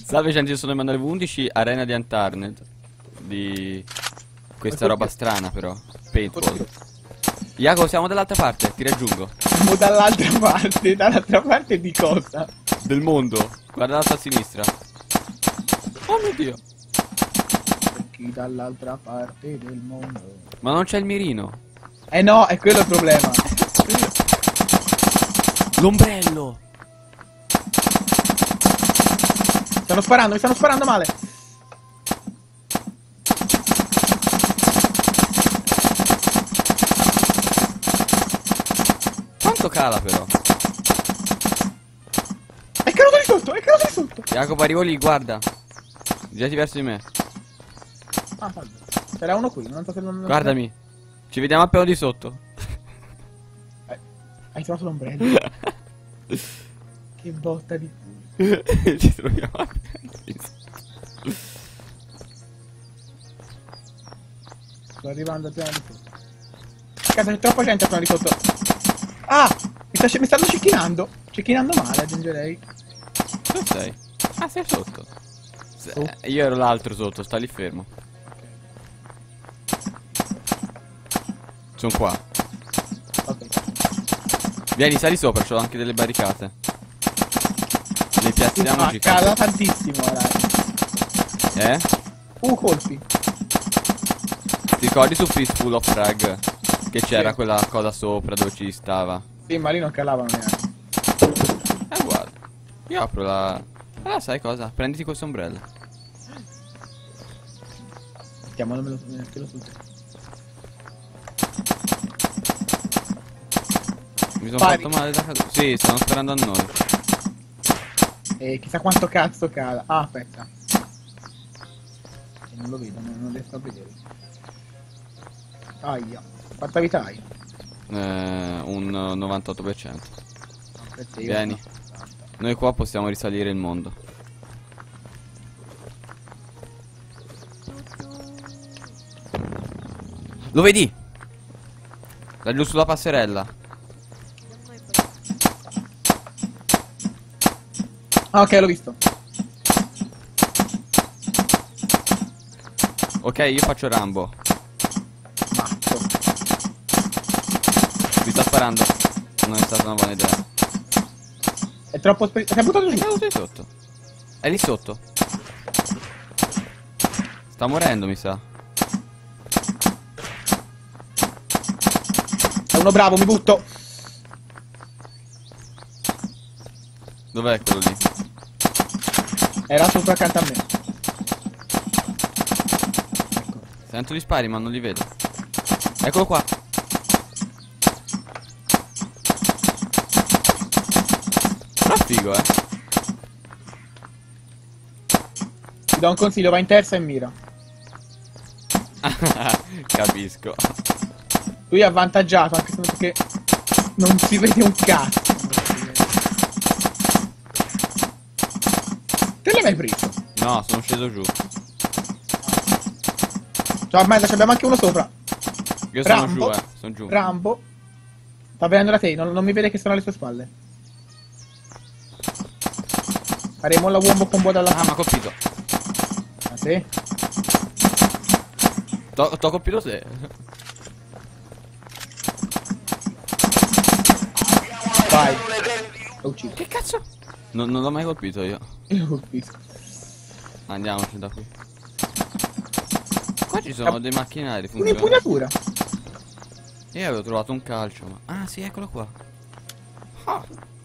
Salve gente, io sono Emanuele V11, Arena di Antarned. Di questa roba strana però. Paintball. Jacopo, siamo dall'altra parte, ti raggiungo. Siamo dall'altra parte di cosa? Del mondo. Guarda l'altra a sinistra. Oh mio Dio. Chi dall'altra parte del mondo? Ma non c'è il mirino. Eh no, è quello il problema. L'ombrello. Mi stanno sparando male. Quanto cala però? È caduto di sotto, è caduto di sotto. Jacopo, arrivo lì, guarda. Girati verso di me. Ah, salve. C'era uno qui, non so se non... Guardami. Ci vediamo appena di sotto. Hai trovato l'ombrello? Che botta di culo. Ci troviamo appena di sotto. Sto arrivando appena di sotto. Cazzo, c'è troppa gente appena di sotto. Ah! Mi stanno cecchinando. Cecchinando male, aggiungerei. Dove sei? Ah, sei sotto. Io ero l'altro sotto, sta lì fermo. Sono qua. Ok. Vieni, sali sopra, c'ho anche delle barricate. Le piazziamoci. Cala tantissimo, dai. Colpi. Ti ricordi su Fistful of Frag? Che c'era quella cosa sopra dove ci stava? Sì, ma lì non calavano neanche. Guarda. Io apro la... Ah, sai cosa? Prenditi questo ombrello. Mettiamolo sul Mi sono fatto male da caduta. Sì, stanno sparando a noi. E chissà quanto cazzo cala. Ah, aspetta. Non lo vedo, non riesco a vedere. Aia. Quanta vita hai? Un 98%. Aspetta, Vieni. Noi qua possiamo risalire il mondo. Lo vedi? Da giù sulla passerella. Ah, ok, l'ho visto. Ok, io faccio Rambo. Matto. Mi sta sparando. Non è stata una buona idea. È troppo si è buttato È giù. caduto lì sotto. È lì sotto. Sta morendo, mi sa. È uno bravo, mi butto. Dov'è quello lì? Era sopra accanto a me. Sento gli spari ma non li vedo. Eccolo qua. Però figo, Ti do un consiglio, va in terza e mira. Capisco. Lui è avvantaggiato, anche se perché non si vede un cazzo. Te l'hai mai preso? No, sono sceso giù. Ciao, merda, abbiamo anche uno sopra. Io sono Rambo. giù, sono giù. Rambo. Sta venendo da te, non mi vede che sono alle sue spalle. Faremo la wombo combo dalla... Ah, mi ha colpito. Ah, sì? T'ho colpito te. Vai. L'ho ucciso. Che cazzo? Non l'ho mai colpito io. Io l'ho colpisco. Andiamoci da qui. Qua ci sono dei macchinari, funzionano. Un'impugnatura. Io avevo trovato un calcio, ma... Ah, sì, eccolo qua. Ah.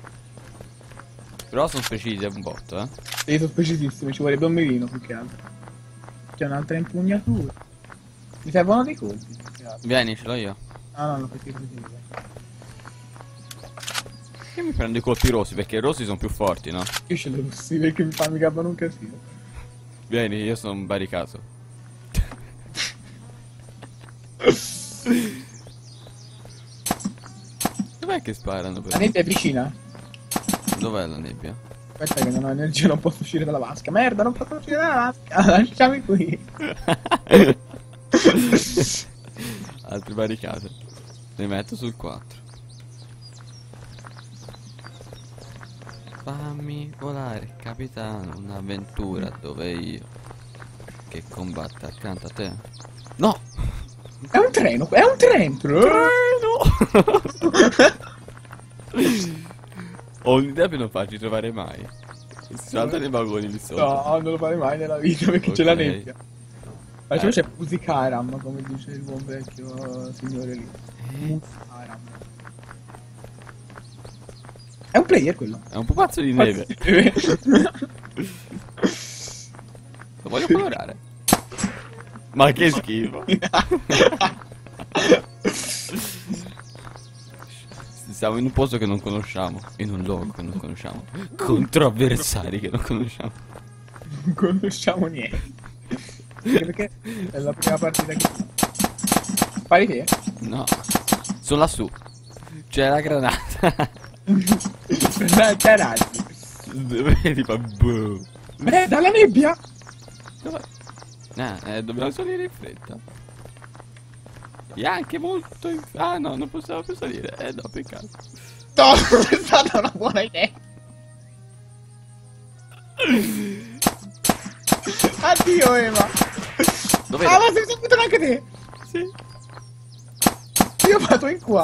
Però sono precisi, è un botto, Sì, sono precisissimi, ci vorrebbe un mirino più che altro. C'è un'altra impugnatura. Mi servono dei colpi. Più che altro. Vieni, ce l'ho io. Ah no, perché così. Io mi prendo i colpi rossi, perché i rossi sono più forti, no? Io ce l'ho rossi perché mi cappano un casino. Vieni, io sono un barricato. Dov'è che sparano La però? nebbia è vicina? Dov'è la nebbia? Aspetta che non ho energia, non posso uscire dalla vasca. Merda, non posso uscire dalla vasca. Lasciami qui. Altre barricate. Le metto sul 4. Fammi volare, capitano, un'avventura dove io che combatta accanto a te. No! È un treno, è un treno! Ho un'idea per non farci trovare mai. Salta nei vagoni lì sotto. No, non lo fare mai nella vita perché c'è la Ok. nebbia. Facciamo c'è Musikaram, come dice il buon vecchio signore lì. Musikaram. È un player quello. È un pupazzo di neve. Lo voglio colorare. Ma che schifo. Siamo in un posto che non conosciamo. In un luogo che non conosciamo. Contro avversari che non conosciamo. Non conosciamo niente. Anche perché è la prima partita che... Pari te? No. Sono lassù. C'è la granata. C'è razzi. Vedi fa boh. Dalla nebbia! Dov'è? Dobbiamo salire in fretta. E anche molto in... Ah no, non possiamo più salire. No, peccato. No, è stata una buona idea. Addio Eva. Dove Ah, ma sei subito anche te. Sì. Io vado in qua.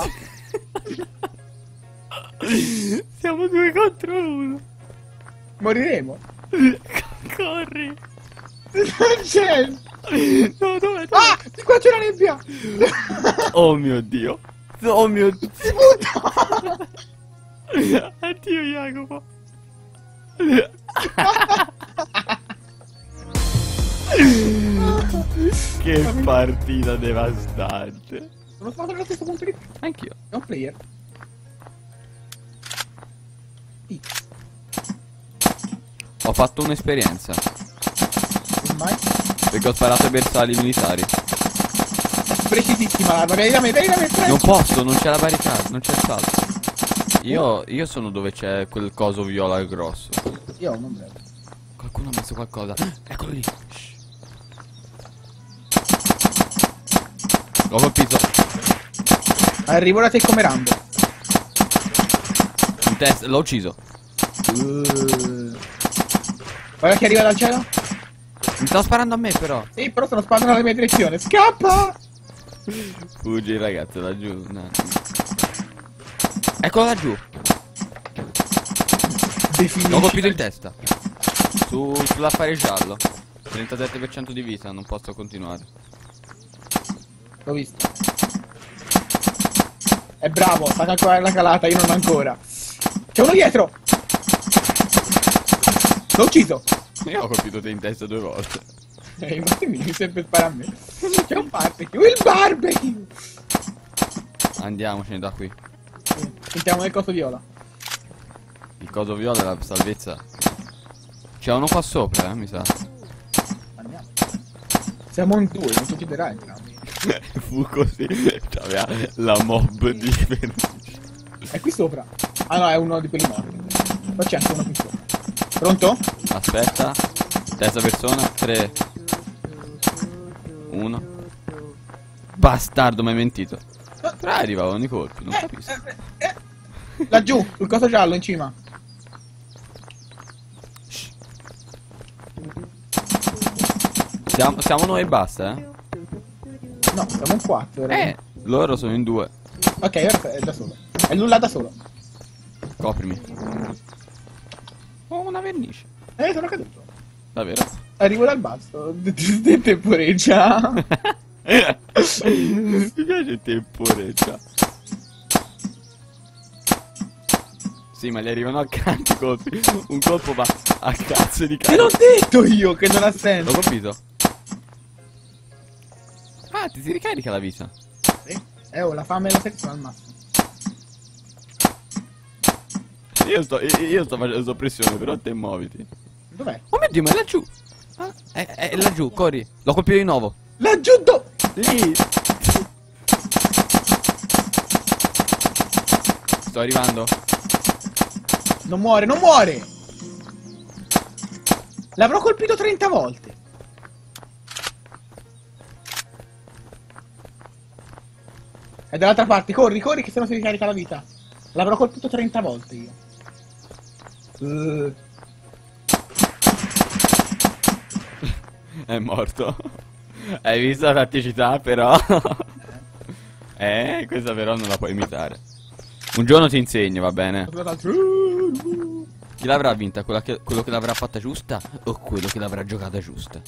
Siamo 2 contro 1. Moriremo. Corri. Non c'è. No, dov'è? Ah, di qua c'è la nebbia. Oh mio Dio. Oh mio Dio. Si butta. Addio Jacopo. Che partita devastante. Sono stato nello stesso punto di te. Anch'io. È un player. Ho fatto un'esperienza. Ormai. Perché ho sparato ai bersagli militari. Precisissima l'arma. Vieni da me, presto. Non posso, non c'è la barricata, non c'è il salto. Io sono dove c'è quel coso viola grosso. Io ho un ombrello. Qualcuno ha messo qualcosa. Eccolo lì. Shh. L'ho colpito. Arrivo da te come Rambo. In testa, l'ho ucciso. Guarda che arriva dal cielo. Mi sta sparando a me però. Sì, però stanno sparando nella mia direzione. Scappa! Fuggi ragazzi, laggiù. No. Eccolo laggiù. L'ho colpito in testa. Sull'affare giallo. 37% di vita, non posso continuare. L'ho visto. È bravo, sa calcolare la calata, io non ancora. C'è uno dietro! L'ho ucciso! Io ho colpito te in testa 2 volte. Infatti mi sempre spara a me. C'è un barbecue, il barbecue! Andiamocene da qui. Sì, sentiamo nel coso viola. Il coso viola è la salvezza. C'è uno qua sopra, mi sa. Andiamo. Siamo in 2, non succederà entrambi. Fu così. C'aveva la mob di Fenice. È qui sopra. Ah no, è uno di quelli morti. Poi c'è anche uno qui sopra. Pronto? Aspetta. Terza persona. 3 1. Bastardo, mi hai mentito. Però arrivavano i colpi, non capisco. Laggiù, sul coso giallo in cima. Shh. Siamo noi e basta, eh? No, siamo in 4. Loro sono in 2. Ok, ora è da solo. È lui là da solo. Coprimi. Ho una vernice. Sono caduto. Davvero? Arrivo dal basso. Temporeggia. Mi piace il temporeggia. Sì, ma gli arrivano accanto i colpi. Un colpo va a cazzo di Te cazzo. l'ho detto io che non ha senso. L'ho colpito. Ah, ti si ricarica la vita. Sì. Oh, la fame e la sete sono al massimo. Io sto facendo soppressione, però te muoviti. Dov'è? Oh mio Dio, ma è laggiù. Ah, è laggiù, corri. L'ho colpito di nuovo. Laggiù Lì. Sto arrivando. Non muore, non muore! L'avrò colpito 30 volte. È dall'altra parte, corri, corri che sennò si ricarica la vita. L'avrò colpito 30 volte io. È morto. Hai visto la tatticità però? Questa però non la puoi imitare. Un giorno ti insegno, va bene? Chi l'avrà vinta? Quello che l'avrà fatta giusta o quello che l'avrà giocata giusta?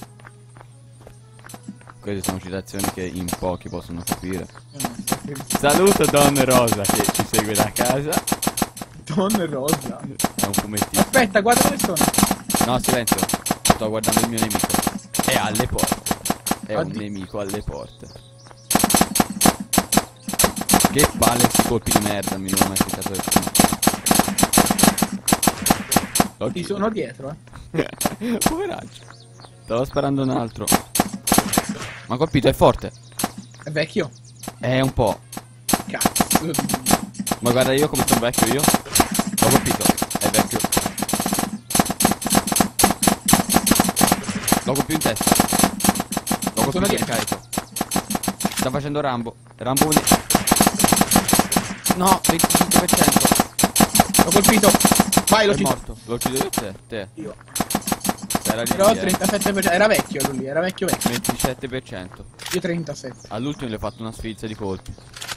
Queste sono citazioni che in pochi possono capire. Saluto Don Rosa che ci segue da casa. Don Rosa. È un fumettino. Aspetta, guarda dove sono. No, silenzio. Sto guardando il mio nemico. È alle porte. È un Oddio. nemico alle porte. Che palle sti colpi di merda, mi non ho mai cliccato del film. Ti sono dietro, Poveraccio. Stavo sparando un altro. Ma colpito, è forte. È vecchio. È un po'. Cazzo. Ma guarda io come sono vecchio io. L'ho colpito. È vecchio. L'ho colpito in testa. L'ho colpito in carico. Sta facendo Rambo. Rambo no, 25%. L'ho colpito. Vai, l'ho È ucciso. morto. L'ho ucciso io te? Te. Io. Era lì. Però 37%. Era vecchio lui, era vecchio. 27%. Io 37. All'ultimo gli ho fatto una sfilza di colpi.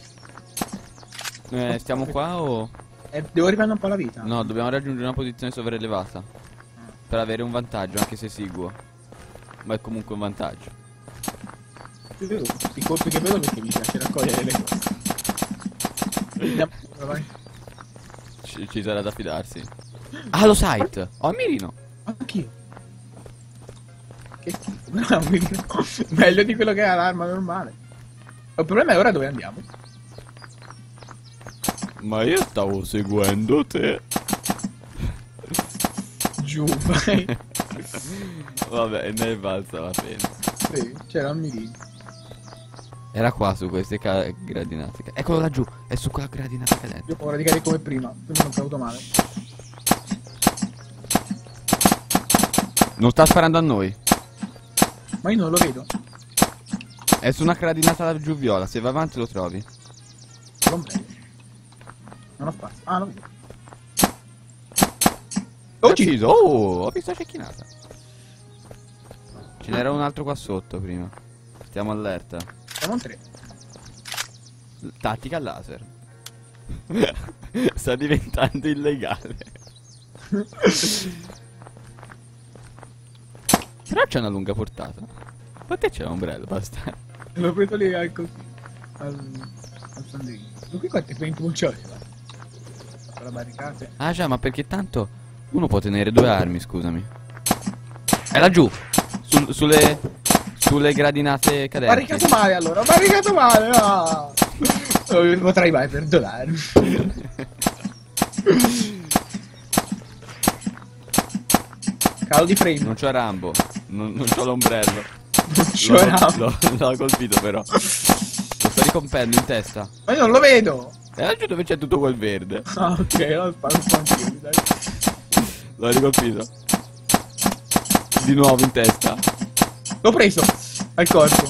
Stiamo qua o... Devo riprendere un po' la vita. No, dobbiamo raggiungere una posizione sopraelevata per avere un vantaggio, anche se esiguo. Ma è comunque un vantaggio. Io vedo i colpi che vedo perché mi piace raccogliere le cose. Andiamo, vai. Ci sarà da fidarsi. Ah, lo sight! Ho il mirino! Anch'io. Che schifo, però è un mirino. Meglio di quello che è l'arma normale. Il problema è ora dove andiamo. Ma io stavo seguendo te. Giù, vai. Vabbè, ne è valsa la pena. Sì, c'era un mirino. Era qua su queste gradinate. Eccolo laggiù, è su quella gradinata cadente. Io ho paura di cadere come prima, quindi non ho caduto male. Non sta sparando a noi. Ma io non lo vedo. È su una gradinata laggiù viola, se vai avanti lo trovi. Non vedo. Non ho spazio. Ah, lo vedo. Oh, Ucciso! Oh, ho visto la cecchinata. Ce n'era un altro qua sotto prima. Stiamo allerta. siamo 3. Tattica laser. Sta diventando illegale. Però c'è una lunga portata. Perché c'è l'ombrello, basta. L'ho preso lì al sandrino. Ma qui quanti paintball c'ho? Con la barricata. Ah già, ma perché tanto uno può tenere due armi, scusami. È laggiù. Sulle gradinate cadenti. Barricato male allora, ho barricato male. Ah. Non potrai mai perdonarmi. Calo di frame. Non c'ho Rambo. Non c'ho l'ombrello. Non c'ho Rambo. L'ho colpito però. Lo sto ricompendo in testa. Ma io non lo vedo. È laggiù dove c'è tutto quel verde. Ah, ok, lo sparo un po' anch'io, dai. L'ho ricolpito. Di nuovo in testa. L'ho preso al corpo.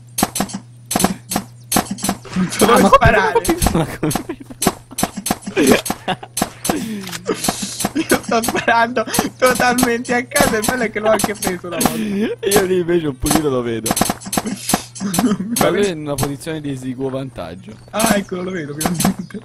Non so dove sparare. Io sto sparando totalmente a casa. Il bello è che l'ho anche preso una volta. Io lì invece un pochino lo vedo. Mi Ma fa lui è vedere- in una posizione di esiguo vantaggio. Ah, eccolo, lo vedo finalmente.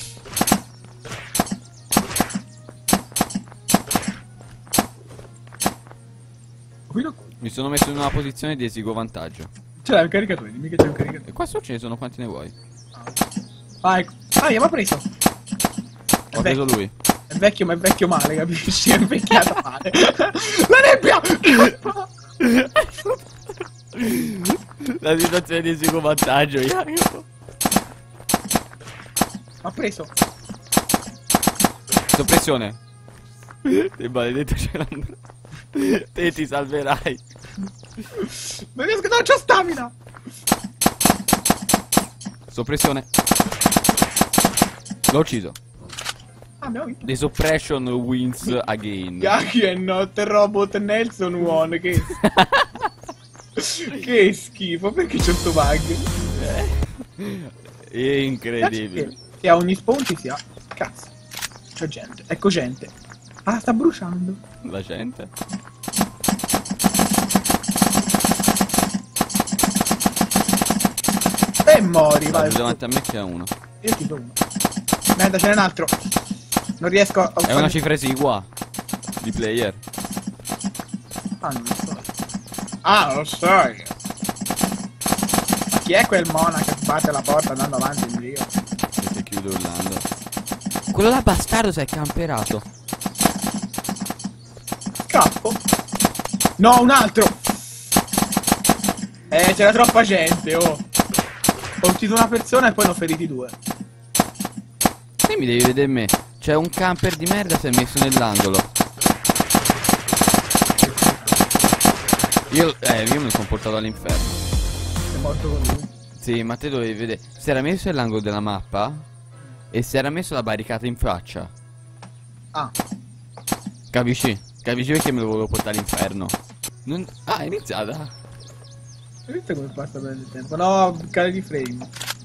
Qui lo Mi sono messo in una posizione di esiguo vantaggio. ce l'hai un caricatore, dimmi che c'è un caricatore. E qua sotto ce ne sono quanti ne vuoi. Ah, ecco. Ah, io mi ha preso. Ho preso lui. È vecchio, ma è vecchio male, capisci? È invecchiato male. La nebbia! La situazione di esiguo vantaggio, Jacopo. Ha preso. Soppressione. Te maledetto c'è l'ombra. Te ti salverai. Non riesco, non c'ho stamina. Soppressione. L'ho ucciso. Ah, abbiamo vinto. The suppression wins again. Gaki è not robot Nelson one. Che che schifo, perché c'è sto bug? È incredibile. Che a ogni spawn ci sia. Cazzo. C'è gente. Ecco gente. Ah, sta bruciando. La gente. E mori, vai. Davanti a me c'è uno. Io ti do uno. Merda, ce n'è un altro. Non riesco a... È una cifra esigua di player. Ah, non lo so. Ah, lo sai. Ma chi è quel mona che sbatte la porta andando avanti in giro? Perché chiudo urlando. Quello là bastardo si è camperato. Scappo. No, un altro. C'era troppa gente, oh. Ho ucciso una persona e poi ne ho feriti due. E mi devi vedere me. C'è un camper di merda si è messo nell'angolo. Io mi sono portato all'inferno. Sei morto con lui. Sì, ma te dovevi vedere. Si era messo nell'angolo della mappa e si era messo la barricata in faccia. Ah. Capisci? Capisci perché me lo volevo portare all'inferno? Non... Ah, è iniziata. Hai visto come passa per il tempo? No, cade di frame.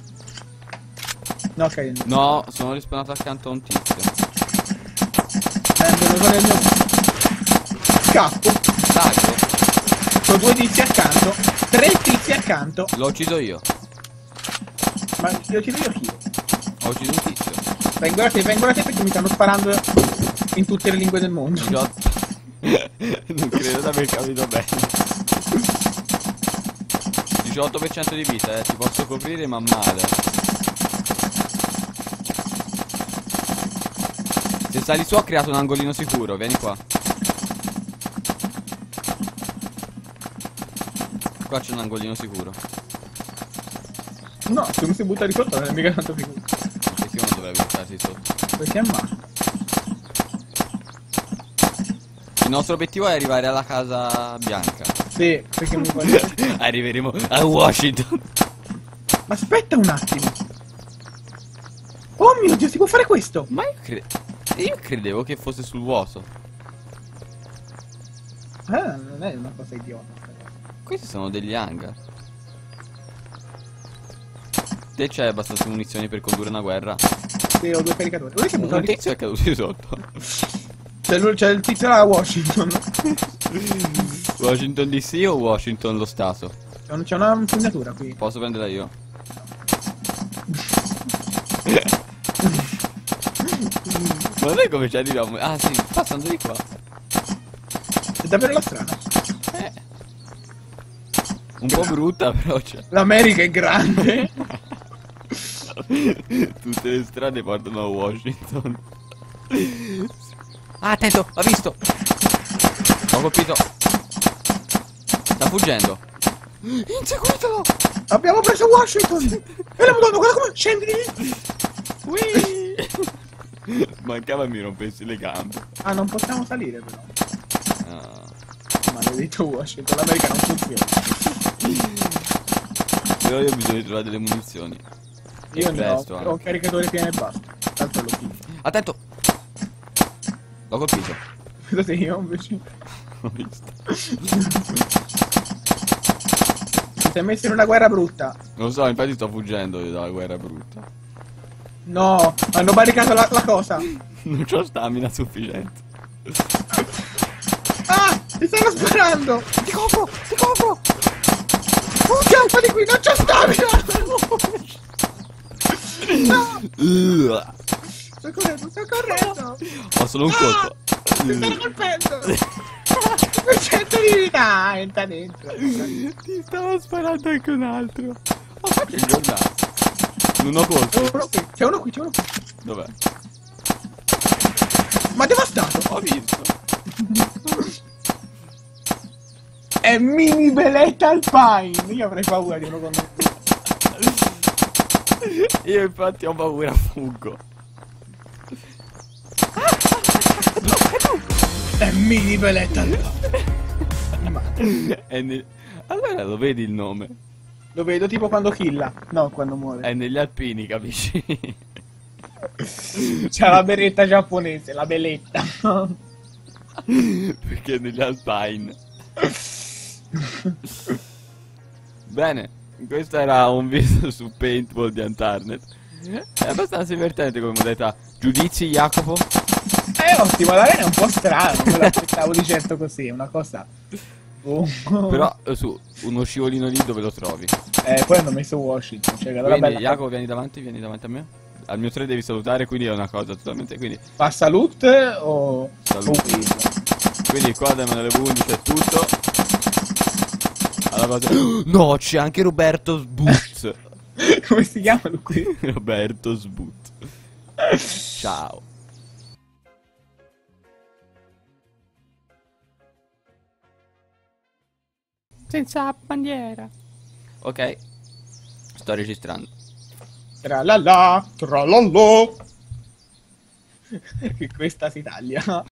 No, cade. No, sono rispawnato accanto a un tizio. Me lo so nel mio... Scappo. Taglio. Ho due tizi accanto. Tre tizi accanto. L'ho ucciso io. Ma li ho ucciso io chi? Ho ucciso un tizio. Vengo da te perché mi stanno sparando in tutte le lingue del mondo. Non credo di aver capito bene. 18% di vita, ti posso coprire ma male. Se sali su ho creato un angolino sicuro, vieni qua. Qua c'è un angolino sicuro. No, se mi si butta di sotto non è mica tanto sicuro. Perché uno dovrebbe buttarsi sotto? Perché è male. Il nostro obiettivo è arrivare alla casa bianca. Sì, perché mi voglio... Arriveremo a Washington. Ma aspetta un attimo. Oh mio Dio, si può fare questo? Ma io credevo che fosse sul vuoto. Non è una cosa idiota. Questi sono degli hangar. Te c'hai abbastanza munizioni per condurre una guerra? Sì, ho due caricatori. Dove si butta Un di... tizio è caduto di sotto. C'è il tizio da Washington. Washington DC o Washington lo Stato? C'è una impugnatura qui. Posso prenderla io? Ma noi come ci arriviamo? Ah sì, passando di qua. È davvero la strada. Un po' brutta però c'è. L'America è grande. Tutte le strade portano a Washington. Ah, attento, l'ha visto. L'ho colpito. Sta fuggendo. Inseguitelo. Abbiamo preso Washington. E la madonna, guarda come scendi di lì. Mancava mi rompessi le gambe. Ah, non possiamo salire però. Ah. Maledetto Washington, l'America non funziona. Però io ho bisogno di trovare delle munizioni. Io ne ho, presto, ho un caricatore pieno e basta. Tanto lo finisco. Attento. L'ho colpito. Vedete io invece. Ho visto. Ti sei messo in una guerra brutta. Non lo so, infatti sto fuggendo dalla guerra brutta. No, hanno barricato la cosa. Non c'ho stamina sufficiente. Ah, ti stanno sparando. Ti copro, ti copro. Scappa di qui, non c'ho stamina. No, sto correndo, sto correndo. Ho solo un colpo. Mi stanno colpendo. 100 di vita, entra dentro. Ti stava sparando anche un altro. Ma faccio il giornale. Non ho colpi. C'è uno qui, c'è uno qui. Dov'è? Ma devastato. Ho visto. È mini beletta alpine. Io avrei paura di uno con me. Io infatti ho paura, fuggo. È mini beletta alpine. Allora lo vedi il nome? Lo vedo tipo quando killa. No, quando muore. È negli alpini, capisci? C'ha la berretta giapponese, la beletta. Perché negli alpine. Bene, questo era un video su Paintball di Antarnet. È abbastanza divertente come modalità. Giudizi, Jacopo? È ottimo, l'arena è un po' strana, non me l'aspettavo di certo così, è una cosa... Oh. Però su uno scivolino lì dove lo trovi. Poi hanno messo Washington, cioè che allora Quindi bella... Jacopo vieni davanti a me. Al mio 3 devi salutare, quindi è una cosa totalmente. Quindi Passa loot o... saluti. Quindi qua da Emanuele V c'è tutto. Alla cosa. No, c'è anche Roberto Sbut. Come si chiamano qui? Roberto Sbut. Ciao. Senza bandiera. Ok. Sto registrando. Tralala, tralala. Che questa si taglia.